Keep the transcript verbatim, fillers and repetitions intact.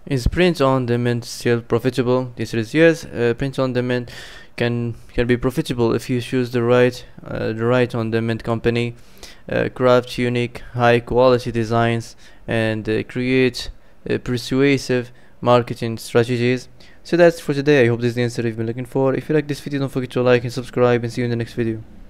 Is print on demand still profitable? The answer is yes. Uh, print on demand can can be profitable if you choose the right uh, the right on demand company, uh, craft unique high quality designs, and uh, create uh, persuasive marketing strategies. So that's for today. I hope this is the answer you've been looking for. If you like this video, don't forget to like and subscribe, and see you in the next video.